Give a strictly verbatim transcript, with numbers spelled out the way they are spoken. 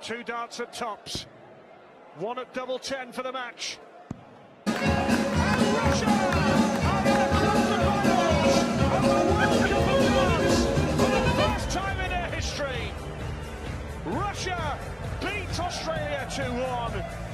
Two darts at tops, one at double ten for the match. And Russia are in the quarterfinals of the World Cup of Darts for the first time in their history. Russia beat Australia two one.